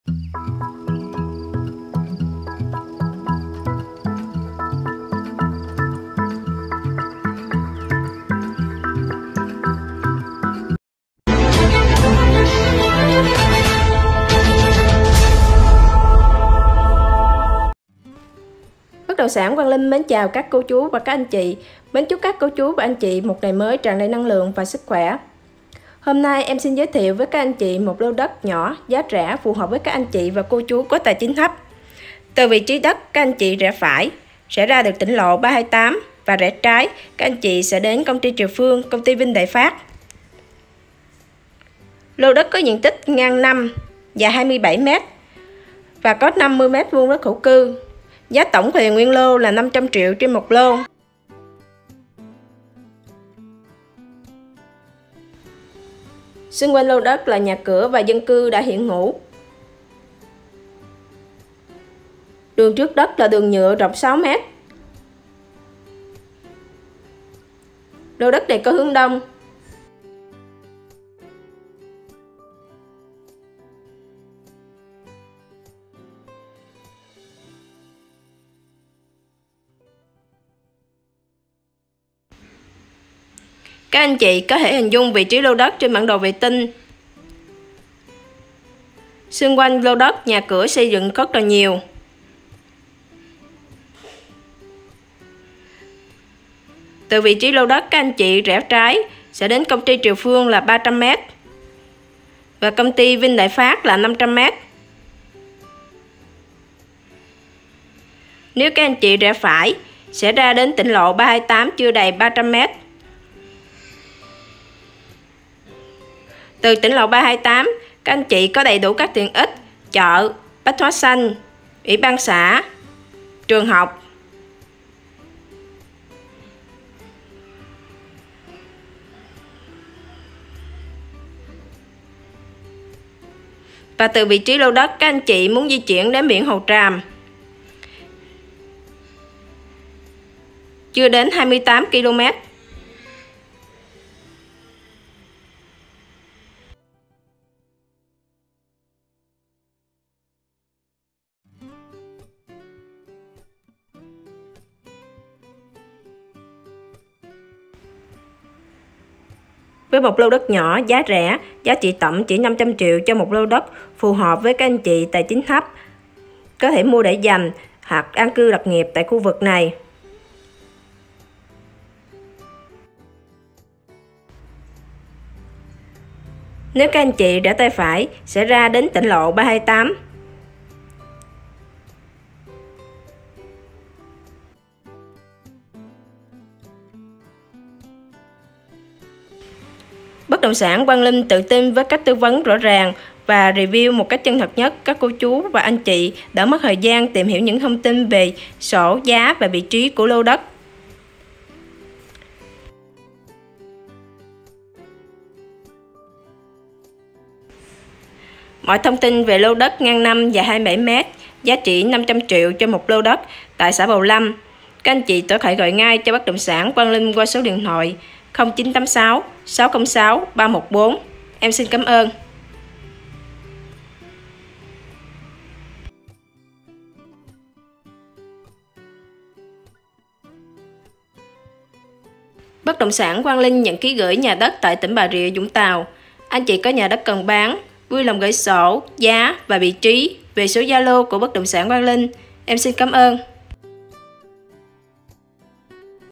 Bất động sản Quang Linh mến chào các cô chú và các anh chị. Mến chúc các cô chú và anh chị một ngày mới tràn đầy năng lượng và sức khỏe. Hôm nay em xin giới thiệu với các anh chị một lô đất nhỏ, giá rẻ phù hợp với các anh chị và cô chú có tài chính thấp. Từ vị trí đất, các anh chị rẽ phải sẽ ra được tỉnh lộ 328 và rẽ trái, các anh chị sẽ đến công ty Triều Phương, công ty Vinh Đại Phát. Lô đất có diện tích ngang 5 và 27 m và có 50 m² đất hữu cư. Giá tổng về nguyên lô là 500 triệu trên một lô. Xung quanh lô đất là nhà cửa và dân cư đã hiện hữu. Đường trước đất là đường nhựa rộng 6 m. Lô đất này có hướng đông. Các anh chị có thể hình dung vị trí lô đất trên bản đồ vệ tinh. Xung quanh lô đất, nhà cửa xây dựng rất là nhiều. Từ vị trí lô đất, các anh chị rẽ trái sẽ đến công ty Triều Phương là 300 m và công ty Vinh Đại Phát là 500 m. Nếu các anh chị rẽ phải sẽ ra đến tỉnh lộ 328 chưa đầy 300 m. Từ tỉnh lộ 328, các anh chị có đầy đủ các tiện ích, chợ, bách hóa xanh, ủy ban xã, trường học. Và từ vị trí lô đất, các anh chị muốn di chuyển đến biển Hồ Tràm, chưa đến 28 km. Với một lô đất nhỏ, giá rẻ, giá trị tổng chỉ 500 triệu cho một lô đất, phù hợp với các anh chị tài chính thấp, có thể mua để dành hoặc an cư lập nghiệp tại khu vực này. Nếu các anh chị rẽ tay phải sẽ ra đến tỉnh lộ 328. Bất động sản Quang Linh tự tin với cách tư vấn rõ ràng và review một cách chân thật nhất. Các cô chú và anh chị đỡ mất thời gian tìm hiểu những thông tin về sổ, giá và vị trí của lô đất. Mọi thông tin về lô đất ngang 5 và 27 m, giá trị 500 triệu cho một lô đất tại xã Bầu Lâm. Các anh chị có thể gọi ngay cho bất động sản Quang Linh qua số điện thoại 0986 606 314. Em xin cảm ơn. Bất động sản Quang Linh nhận ký gửi nhà đất tại tỉnh Bà Rịa, Vũng Tàu. Anh chị có nhà đất cần bán, vui lòng gửi sổ, giá và vị trí về số Zalo của bất động sản Quang Linh. Em xin cảm ơn.